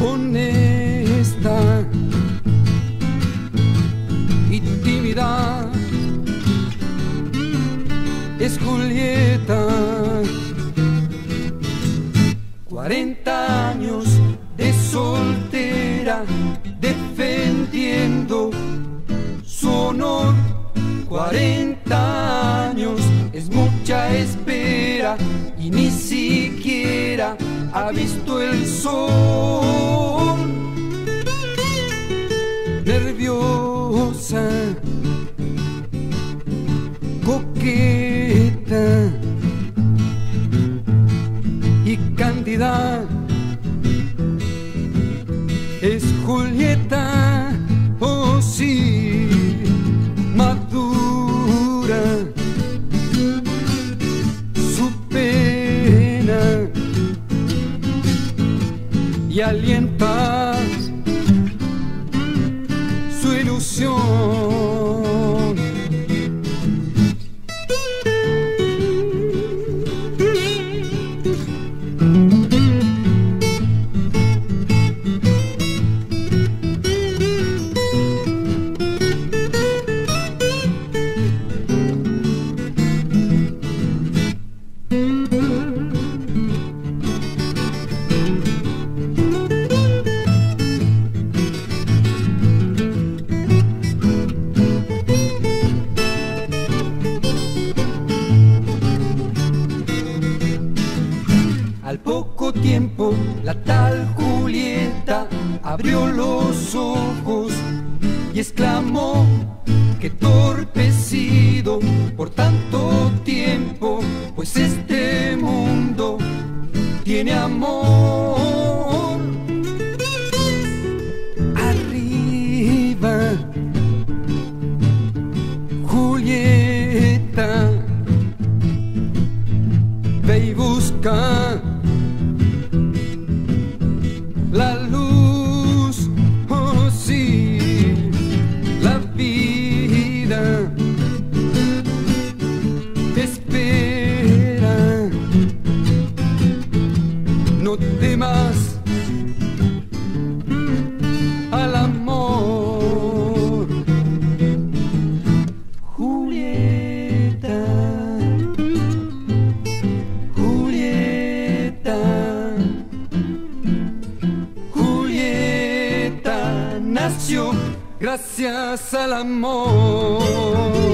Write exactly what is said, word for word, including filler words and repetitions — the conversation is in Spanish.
honesta y tímida, es Julieta. Cuarenta años de soltera, defendiendo su honor. Cuarenta años es mucha espera y ni siquiera ha visto el sol. Nerviosa, coqueta y cándida, es Julieta, oh sí, madura. Su pena y alienta su ilusión. Al poco tiempo la tal Julieta abrió los ojos y exclamó: qué torpe he sido por tanto tiempo, pues este mundo tiene amor. Arriba, Julieta, ve y busca la luz, oh sí, la vida te espera. No temas al amor, Julieta, Julieta. Nació gracias al amor.